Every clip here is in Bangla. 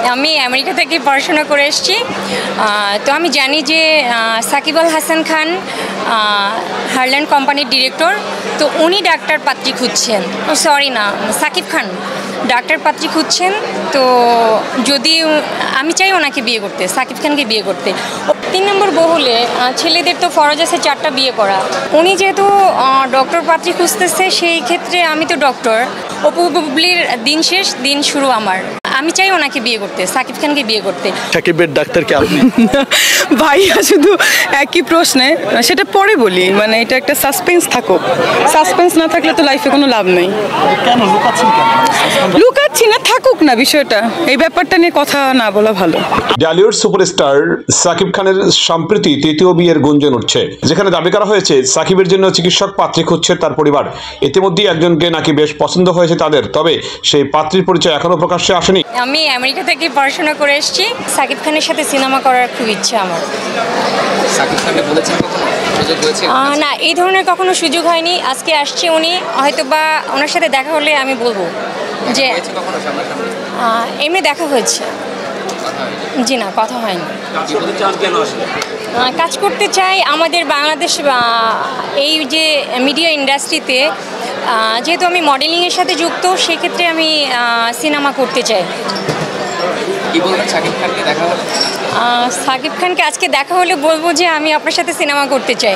আমি আমেরিকা থেকে পড়াশোনা করে এসেছি। তো আমি জানি যে সাকিব আল হাসান খান হারল্যান্ড কোম্পানির ডিরেক্টর। তো উনি ডাক্তার পাত্রী খুঁজছেন, সরি না, সাকিব খান ডাক্তার পাত্রী খুঁজছেন। তো যদি আমি চাই ওনাকে বিয়ে করতে, সাকিব খানকে বিয়ে করতে। 3 নম্বর বউ হলে ছেলেদের তো ফরজ আছে 4টা বিয়ে করা। উনি যেহেতু ডক্টর পাত্রী খুঁজতেছে, সেই ক্ষেত্রে আমি তো ডক্টর। অপু বুবলির দিন শেষ দিন শুরু আমার। আমি চাই ওনাকে বিয়ে করতে, সাকিব খানকে বিয়ে করতে। সাকিবের ডাক্তার কি আপনি? ভাইয়া শুধু একই প্রশ্নে, সেটা পরে বলি, মানে এটা একটা সাসপেন্স থাকুক। সাসপেন্স না থাকলে তো লাইফে কোনো লাভ নেই। কেন লুকাচ্ছেন? লুকাচ্ছি না, থাকুক না বিষয়টা, এই ব্যাপারটা নিয়ে কথা না বলা ভালো। বলিউড সুপারস্টার সাকিব খানের সম্প্রতি তৃতীয় বিয়ের গুঞ্জন উঠছে, যেখানে দাবি করা হয়েছে সাকিবের জন্য চিকিৎসক পাত্রী খুঁজছে তার পরিবার। ইতিমধ্যেই একজনকে নাকি বেশ পছন্দ হয়েছে তাদের, তবে সেই পাত্রীর পরিচয় এখনো প্রকাশ্যে আসেনি। আমি আমেরিকা থেকে পড়াশোনা করে এসেছি। সাকিব খানের সাথে সিনেমা করার খুব ইচ্ছা আমার। সাকিব খানকে বলেছেন কখনো? সুযোগ হয়েছে? না, এই ধরনের কখনো সুযোগ হয়নি। আজকে আসছে উনি, হয়তো বা ওনার সাথে দেখা হলে আমি বলবো যে এমনি দেখা হয়েছে। জি না, কথা হয়নি। কাজ করতে চাই আমাদের বাংলাদেশ এই যে মিডিয়া ইন্ডাস্ট্রিতে, যেহেতু আমি মডেলিংয়ের সাথে যুক্ত, সেক্ষেত্রে আমি সিনেমা করতে চাই। কি বলবেন সাকিব খানকে দেখা হলে? সাকিব খানকে আজকে দেখা হলে বলবো যে আমি আপনার সাথে সিনেমা করতে চাই।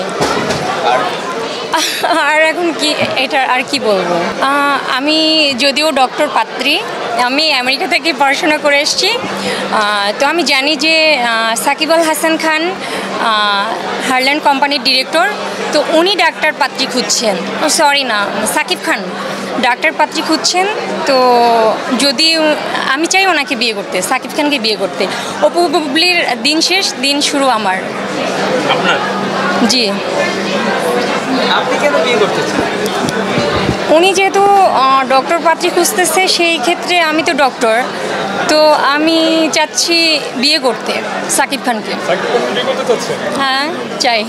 আর এখন কি, এটা আর কি বলবো। আমি যদিও ডক্টর পাত্রী, আমি আমেরিকা থেকে পড়াশোনা করে এসেছি। তো আমি জানি যে সাকিব আল হাসান খান হারল্যান্ড কোম্পানির ডিরেক্টর। তো উনি ডাক্তার পাত্রী খুঁজছেন, সরি না, সাকিব খান ডাক্তার পাত্রী খুঁজছেন। তো যদি আমি চাই ওনাকে বিয়ে করতে, সাকিব খানকে বিয়ে করতে। অপু বুবলির দিন শেষ দিন শুরু আমার। জি। আপনি কেন বিয়ে করতে চান? উনি যেহেতু ডক্টর পাত্রী খুঁজতেছে, সেই ক্ষেত্রে আমি তো ডক্টর। তো আমি চাচ্ছি বিয়ে করতে সাকিব খানকে। হ্যাঁ, চাই।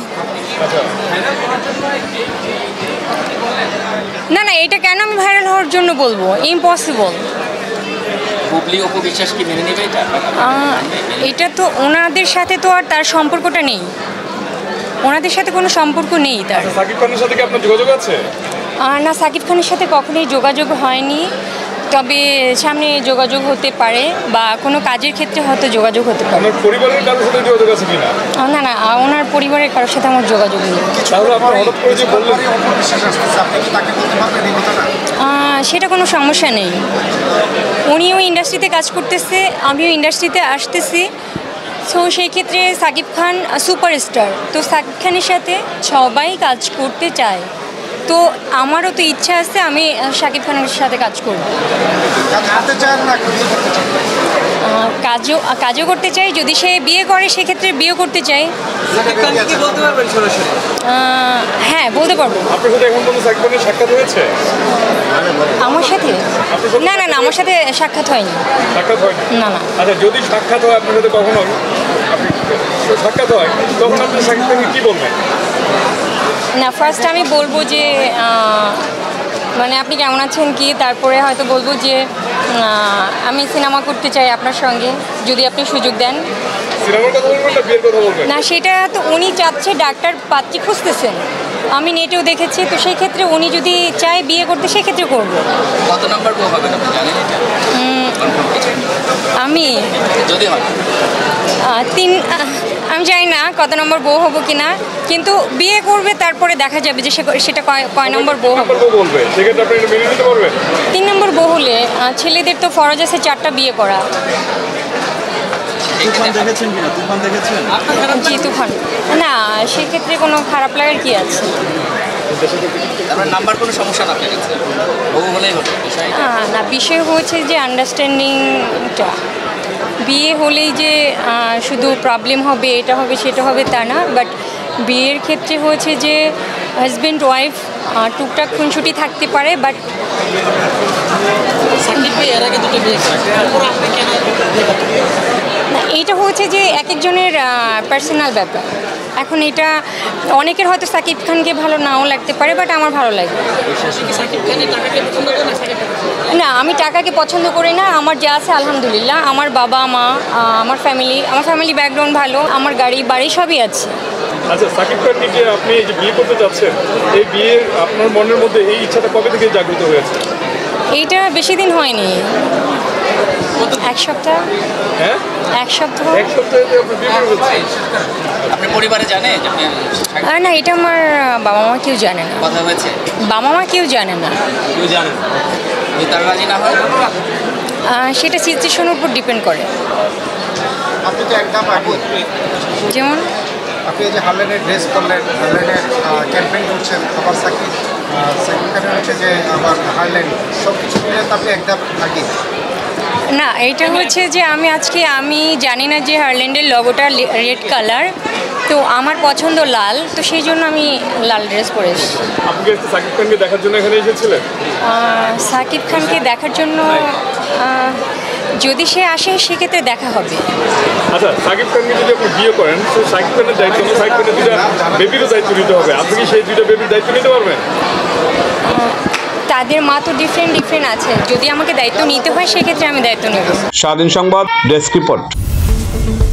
না না, এটা কেন আমি ভাইরাল হওয়ার জন্য বলবো? ইম্পসিবল। বুবলি অপু বিশ্বাস কি মেনে নেবে এটা? এটা তো ওনাদের সাথে তো আর তার সম্পর্কটা নেই, ওনাদের সাথে কোনো সম্পর্ক নেই তার। সাকিব খানের সাথে কি আপনার যোগাযোগ আছে? না, সাকিব খানের সাথে কখনোই যোগাযোগ হয়নি, তবে সামনে যোগাযোগ হতে পারে বা কোনো কাজের ক্ষেত্রে হয়তো যোগাযোগ হতে পারে। আপনার পরিবারের কারোর সাথে যোগাযোগ আছে কিনা? না না, ওনার পরিবারের কারোর সাথে আমার যোগাযোগ নেই। তাহলে আমার হঠাৎ করে যে বললেন সেটা কোনো সমস্যা নেই। উনিও ইন্ডাস্ট্রিতে কাজ করতেছে, আমিও ইন্ডাস্ট্রিতে আসতেছি। সো সেই ক্ষেত্রে সাকিব খান সুপারস্টার, তো সাকিব খানের সাথে সবাই কাজ করতে চায়। তো আমারও তো ইচ্ছা আছে আমি সাকিব খানের সাথে কাজ করব। কাজও করতে চাই, যদি সে বিয়ে করে সেক্ষেত্রে বিয়ে করতে চাই। হ্যাঁ, বলতে পারবো। আপনার সাথে এখন পর্যন্ত সাকিব খানের সাক্ষাৎ হয়েছে? আমার সাথে? না না না, আমার সাথে সাক্ষাৎ হয়নি। সাক্ষাৎ হয়নি? না না। আচ্ছা, যদি সাক্ষাৎ হয় আপনার সাথে কখনো, সাক্ষাৎ হয়, তখন আপনি সাকিব খানকে কী বলবেন? না, ফার্স্ট আমি বলবো যে মানে আপনি কেমন আছেন কি, তারপরে হয়তো বলবো যে আমি সিনেমা করতে চাই আপনার সঙ্গে, যদি আপনি সুযোগ দেন। সিনেমার কথা বলবেন না বিয়ের কথা বলবেন? না, সেটা তো উনি চাচ্ছে, ডাক্তার পাত্রী খুঁজতেছেন, আমি নেটেও দেখেছি। তো সেই ক্ষেত্রে উনি যদি চায় বিয়ে করতে, সেক্ষেত্রে করবো। কত নম্বর বউ হবে আপনি জানেন এটা? আমি যদি হয় 3, আমি জানি না কত নম্বর বউ হবো কিনা, কিন্তু বিয়ে করবে, তারপরে দেখা যাবে যে সেটা কয় নম্বর বউ হবে। বলবে, সেক্ষেত্রে আপনি এটা মেনে নিতে পারবেন? 3 নম্বর বউ হলে ছেলেদের তো ফরজ আছে 4টা বিয়ে করা। তুফান দেখেছেন কিনা? তুফান দেখেছেন? জি, তুফান। না, সেক্ষেত্রে কোনো খারাপ লাগার কি আছে? আপনার নাম্বার কোনো সমস্যা না আপনার কাছে? বউ হলেই হলো বিষয়? না, বিষয় হচ্ছে যে আন্ডারস্ট্যান্ডিংটা। বিয়ে হলেই যে শুধু প্রবলেম হবে, এটা হবে সেটা হবে তা না। বাট বিয়ের ক্ষেত্রে হচ্ছে যে হাজব্যান্ড ওয়াইফ টুকটাক খুনসুটি থাকতে পারে। বাট এর আগে দুটো বিয়ে না, এইটা হচ্ছে যে এক একজনের পার্সোনাল ব্যাপার। এখন এটা অনেকের হয়তো সাকিব খানকে ভালো নাও লাগতে পারে, বাট আমার ভালো লাগে। না, আমি টাকাকে পছন্দ করি না। আমার যা আছে আলহামদুলিল্লাহ, আমার বাবা মা, আমার ফ্যামিলি ব্যাকগ্রাউন্ড ভালো, আমার গাড়ি বাড়ি সবই আছে। আচ্ছা, সাকিব খানকে যে আপনি যে বিয়ে করতে যাচ্ছেন, এই বিয়ের আপনার মনের মধ্যে এই ইচ্ছাটা কবে থেকে জাগ্রত হয়েছে? এইটা বেশি দিন হয়নি, এক সপ্তাহ। হ্যাঁ, এক সপ্তাহ। এক সপ্তাহে আপনি বিয়ে করে ফেলছেন? আপনি পরিবারে জানে যে আপনি না, এটা আমার বাবা মা কেউ জানে না। কথা হয়েছে? বাবা মা কেউ জানে না। কেউ জানেন? যদি তার রাজি না হয়? সেটা সিচুয়েশনের উপর ডিপেন্ড করে। আপনি তো একদম আগে যেমন আপনি যে হারলেনের ড্রেস করলেন, হারলেনের ক্যাম্পেইন করছেন, আবার সাকিব খানের হচ্ছে যে আবার হারলেন, সব কিছু মিলে তো আপনি একদম আগে। না, এটা হচ্ছে যে আমি জানি না যে হারল্যান্ডের লগোটা রেড কালার, তো আমার পছন্দ লাল, তো সেই জন্য আমি লাল ড্রেস পরে এসেছি। আপনি কি সাকিব খানকে দেখার জন্য এখানে এসেছিলেন? সাকিব খানকে দেখার জন্য যদি সে আসে সেক্ষেত্রে দেখা হবে। আচ্ছা, সাকিব খানকে যদি আপনি বিয়ে করেন, তো সাকিব খানের দায়িত্ব, সাকিব খানের দুটা বেবিরও দায়িত্ব নিতে হবে। আপনি কি সেই দুইটা বেবির দায়িত্ব নিতে পারবেন? তাদের মা তো ডিফারেন্ট আছে, যদি আমাকে দায়িত্ব নিতে হয় সেক্ষেত্রে আমি দায়িত্ব নেব। স্বাধীন সংবাদ, ডেস্ক রিপোর্ট।